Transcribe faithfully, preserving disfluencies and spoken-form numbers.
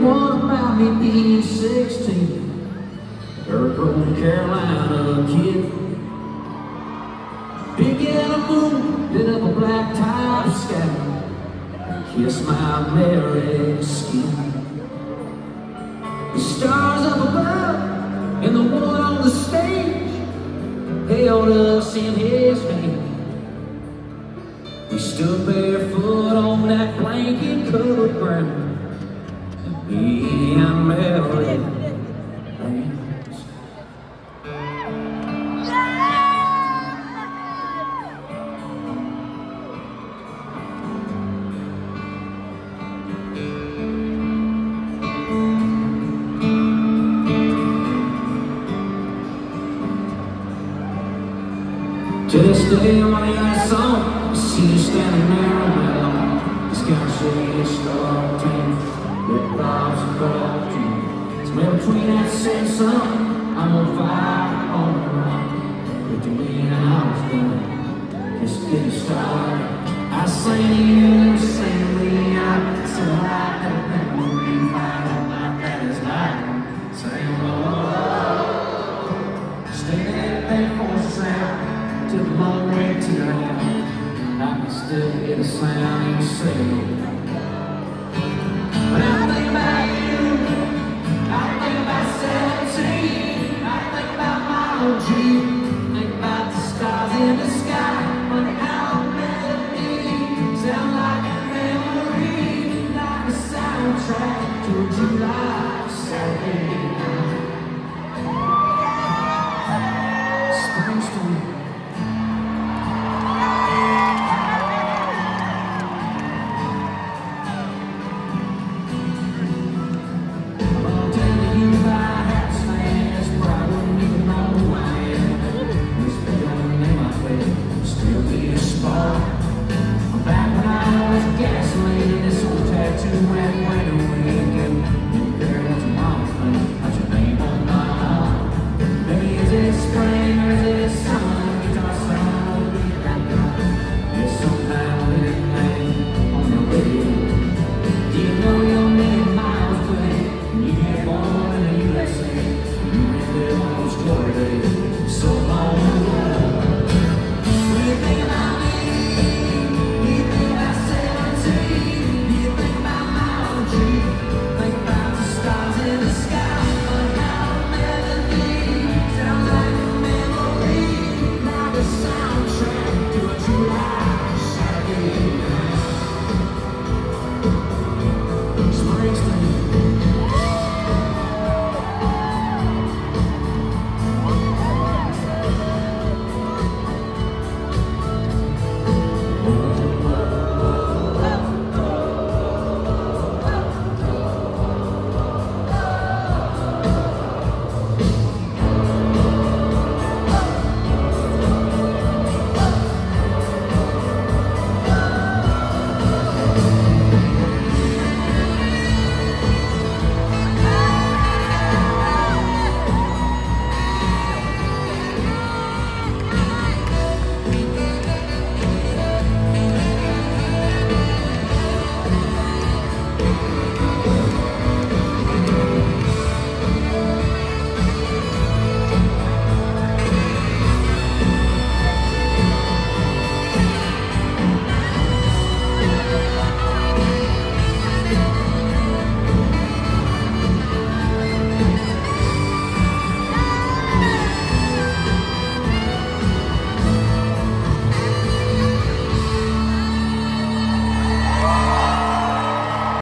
one about me being sixteen, North Carolina kid. Big yellow moon lit up a black top sky, kiss my married skin. The stars up above and the one on the stage held us in his hand. We stood barefoot on that blanket-covered ground, and me and Mary hands. To this day, I'm on that song. I see you standing there on my lawn. This guy say it's starting, red bobs and coffee. Somewhere between that same sun, I'm on fire on the run. But to me, I was done, just getting started. I sang to you, sang to me, I said I like that memory, find out like that is like. Sang oh, stay there for a sound. Took a long way to the end. I can still hear the sound you say. When I think about you, I think about seventeen. I think about my old dream. Think about the stars in the sky. But how a melody sound like a memory, like a soundtrack to a July Saturday.